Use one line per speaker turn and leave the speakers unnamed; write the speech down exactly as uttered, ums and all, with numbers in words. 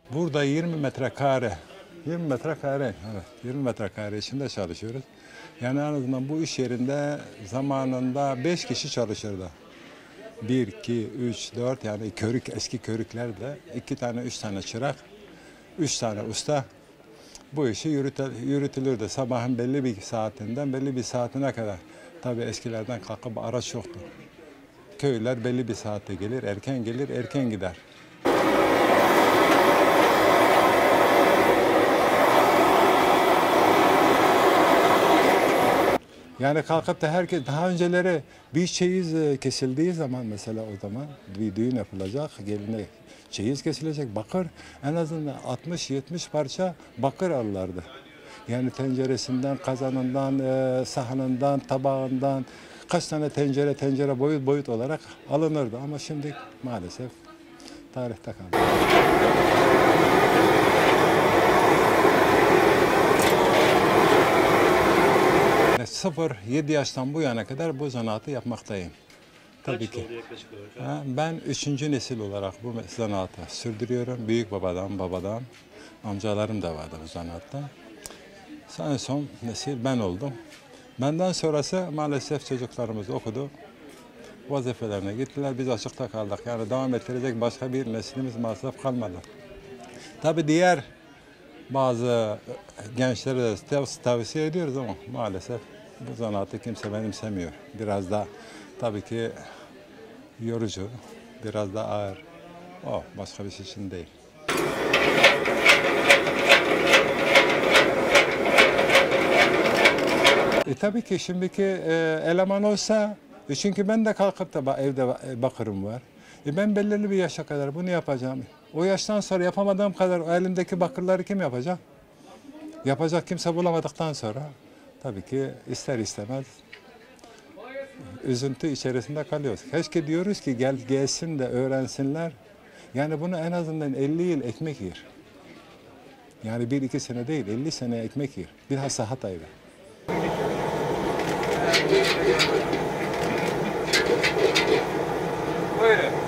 Burada yirmi metrekare, yirmi metrekare, evet, yirmi metrekare içinde çalışıyoruz. Yani en azından bu iş yerinde zamanında beş kişi çalışırdı. Bir, iki, üç, dört yani körük, eski körüklerle iki tane, üç tane çırak, üç tane usta bu işi yürütülürdü. Sabahın belli bir saatinden belli bir saatine kadar. Tabii eskilerden kalkıp araç yoktu. Köyler belli bir saatte gelir, erken gelir, erken gider. Yani kalkıp da herkes, daha önceleri bir çeyiz kesildiği zaman mesela o zaman bir düğün yapılacak, geline çeyiz kesilecek, bakır en azından altmış yetmiş parça bakır alırlardı. Yani tenceresinden, kazanından, e, sahanından, tabağından kaç tane tencere tencere boyut boyut olarak alınırdı ama şimdi maalesef tarihte kaldı. sıfır yedi yaştan bu yana kadar bu zanaatı yapmaktayım. Tabii ki. Ben üçüncü nesil olarak bu zanaatı sürdürüyorum. Büyük babadan, babadan, amcalarım da vardı bu zanaatta. En son nesil ben oldum. Benden sonrası maalesef çocuklarımız okudu. Vazifelerine gittiler. Biz açıkta kaldık. Yani devam ettirecek başka bir neslimiz maalesef kalmadı. Tabii diğer bazı gençlere de tavsiye ediyoruz ama maalesef bu zanaatı kimse benimsemiyor. Biraz da tabii ki yorucu, biraz da ağır. O başka bir şey için değil. E tabii ki şimdiki e, eleman olsa, e çünkü ben de kalkıp da evde bakırım var. E ben belirli bir yaşa kadar bunu yapacağım. O yaştan sonra yapamadığım kadar o elimdeki bakırları kim yapacak? Yapacak kimse bulamadıktan sonra tabii ki ister istemez üzüntü içerisinde kalıyoruz. Keşke diyoruz ki gel gelsin de öğrensinler. Yani bunu en azından elli yıl ekmek yer. Yani bir iki sene değil, elli sene ekmek yer. Bilhassa Hatay'da.
Buyurun.